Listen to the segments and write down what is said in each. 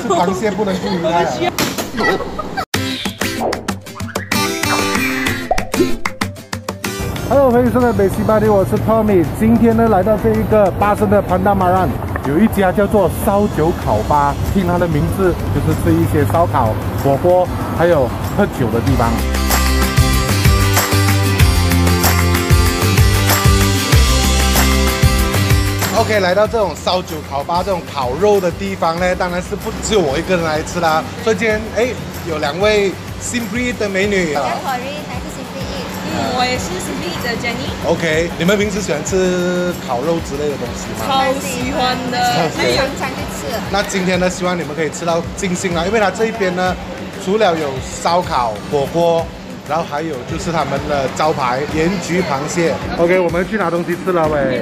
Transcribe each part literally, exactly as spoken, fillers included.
吃螃蟹不能顾鱼太啊。Hello， 欢迎收看美西巴黎，我是 Tommy。今天呢，来到这一个巴生的 Pandamaran， 有一家叫做烧酒烤吧，听它的名字就是吃一些烧烤、火锅，还有喝酒的地方。OK， 来到这种烧酒烤吧这种烤肉的地方呢，当然是不只有我一个人来吃啦。所以今天哎，有两位 Simply 的美女。 我叫 Corinne， 来自 Simply。 嗯，我也是 Simply 的 Jenny。OK， 你们平时喜欢吃烤肉之类的东西吗？ 超喜欢的， 常常去吃。 那今天呢，希望你们可以吃到尽兴啦，因为它这一边呢，除了有烧烤、火锅，然后还有就是他们的招牌盐焗螃蟹。OK， 我们去拿东西吃了喂。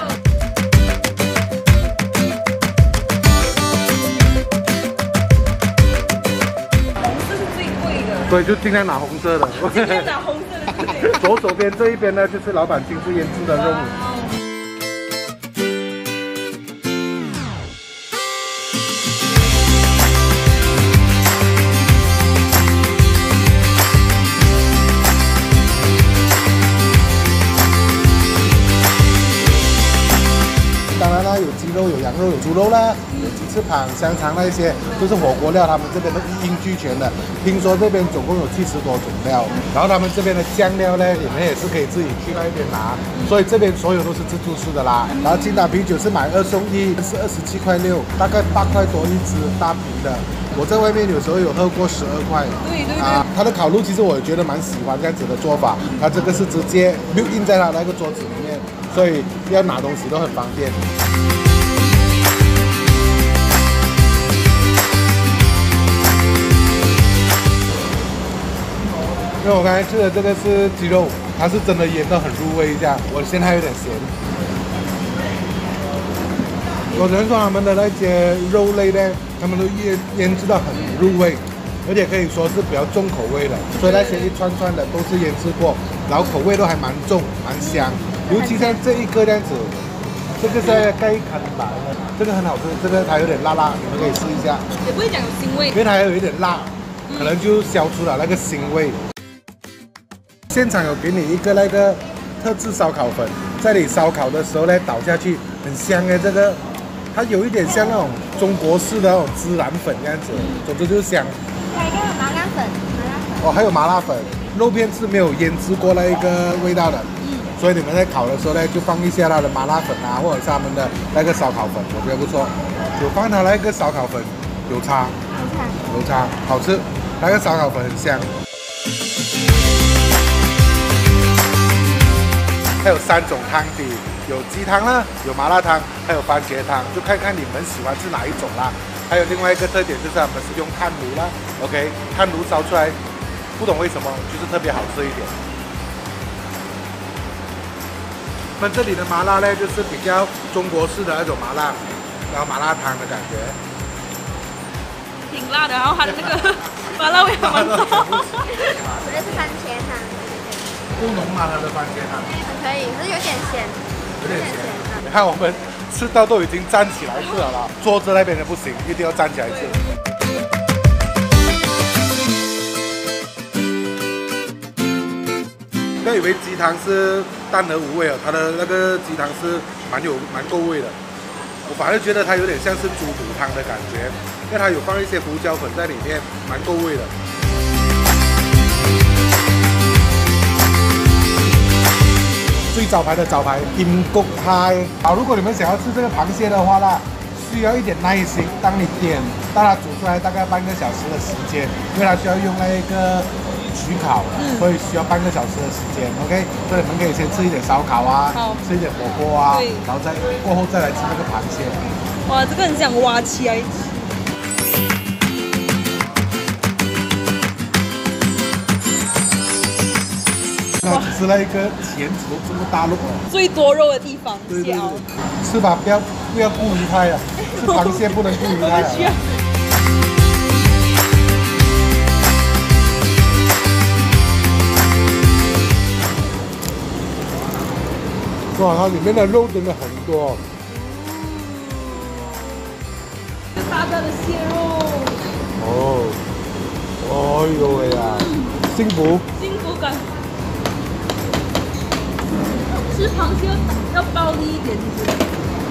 所以就尽量拿红色的， 尽量拿红色的。 左手边这一边呢，就是老板亲自腌制的肉。当然啦，有鸡肉、有羊肉、有猪肉啦，有鸡翅膀、香肠那一些，就是火锅料，他们这边都一应俱全的。听说这边总共有七十多种料，然后他们这边的酱料呢，你们也是可以自己去那边拿，所以这边所有都是自助式的啦。然后金打啤酒是买二送一，是二十七块六，大概八块多一支大瓶的。我在外面有时候有喝过十二块。 对对对。 啊，它的烤肉其实我也觉得蛮喜欢这样子的做法，它这个是直接就印在它那个桌子里面。所以要拿东西都很方便。因为我刚才吃的这个是鸡肉，它是真的腌得很入味，这样我现在还有点咸。有人说他们的那些肉类呢，他们都腌腌制到很入味，而且可以说是比较重口味的，所以那些一串串的都是腌制过，然后口味都还蛮重，蛮香。尤其像这一个这样子，这个是盖坎吧，这个很好吃，这个它有点辣辣，你们可以试一下。 也不会讲有腥味， 因为它还有一点辣，可能就消除了那个腥味。现场有给你一个那个特制烧烤粉，在你烧烤的时候呢倒下去，很香哎，这个它有一点像那种中国式的那种孜然粉这样子，总之就是香。 还有一个麻辣粉，麻辣粉。 哦，还有麻辣粉，肉片是没有腌制过那一个味道的。所以你们在烤的时候呢，就放一下它的麻辣粉啊，或者是他们的那个烧烤粉，我觉得不错。有放它那个烧烤粉，有差， 有差， 有差，好吃。那个烧烤粉很香。还有三种汤底，有鸡汤啦，有麻辣汤，还有番茄汤，就看看你们喜欢吃哪一种啦。还有另外一个特点就是他们是用炭炉啦 ，OK， 炭炉烧出来，不懂为什么就是特别好吃一点。那么这里的麻辣呢，就是比较中国式的那种麻辣，然后麻辣烫的感觉， 挺辣的，然后它的那个麻辣味还蛮重。 我这是番茄汤， 不浓嘛，它的番茄汤可以，可是有点咸， 有点咸。你看我们吃到都已经站起来吃了啦，桌子那边的不行，一定要站起来吃。不要以为鸡汤是淡而无味哦，它的那个鸡汤是蛮有蛮够味的。我反而觉得它有点像是猪肚汤的感觉，因为它有放一些胡椒粉在里面，蛮够味的。最招牌的招牌金谷蟹，好，如果你们想要吃这个螃蟹的话啦，需要一点耐心。当你点到它煮出来大概半个小时的时间，因为它需要用那个焗烤，所以需要半个小时的时间。OK， 所以你们可以先吃一点烧烤啊，吃一点火锅啊，然后再过后再来吃那个螃蟹。 哇，这个很想挖起来吃。 那只是那一个钳子这么大肉， 最多肉的地方， 对对对，吃吧，不要不要顾鱼胎啊，吃螃蟹不能顾鱼胎啊。哇，它里面的肉真的很多。 大大的蟹肉。 呦喂呀，幸福！ 幸福感。吃螃蟹要要暴力一点，其实。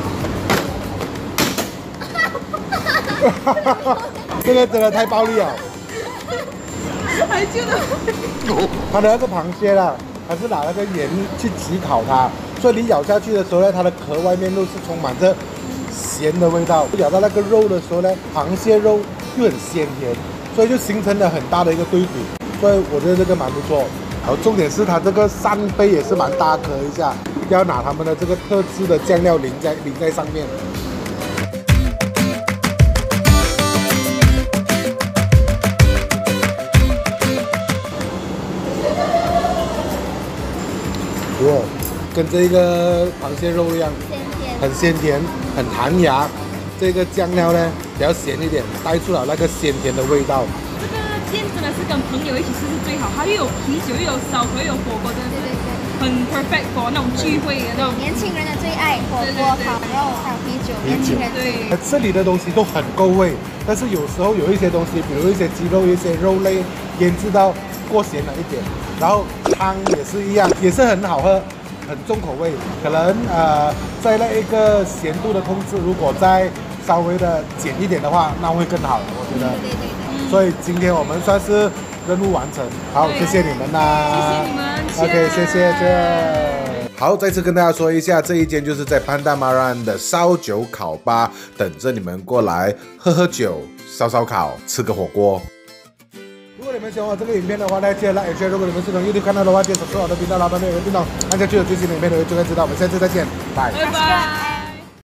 这个真的太暴力了。 还记得？ 它的那个螃蟹啦，它是拿那个盐去焗烤它，所以你咬下去的时候呢，它的壳外面都是充满着咸的味道。咬到那个肉的时候呢，螃蟹肉又很鲜甜，所以就形成了很大的一个对比。所以我觉得这个蛮不错。然后重点是它这个扇贝也是蛮大颗一下，要拿他们的这个特制的酱料淋在淋在上面。哇，跟这个螃蟹肉一样， 鲜甜， 很鲜甜，很弹牙。这个酱料呢比较咸一点，带出了那个鲜甜的味道。 这个店真的是跟朋友一起吃是最好，它又有啤酒，又有烧烤，又有火锅，真的是很 perfect for 那种聚会的那种。 年轻人的最爱，火锅、烤肉还有啤酒，年轻人对。 这里的东西都很够味，但是有时候有一些东西，比如一些鸡肉、一些肉类腌制到过咸了一点，然后汤也是一样，也是很好喝，很重口味。可能呃，在那一个咸度的控制，如果再稍微的减一点的话，那会更好，我觉得。 对对对。 所以今天我们算是任务完成，好，谢谢你们啦， 谢谢你们 ，OK， 谢谢，这。好，再次跟大家说一下，这一间就是在潘达马兰的烧酒烤吧，等着你们过来喝喝酒、烧烧烤、吃个火锅。如果你们喜欢我这个影片的话呢，记得 like share。如果你们是从 YouTube 看到的话，记得锁定我的频道，老板没有人频道，按下去有最新的影片，你会就会知道。我们下次再见，拜。 拜拜。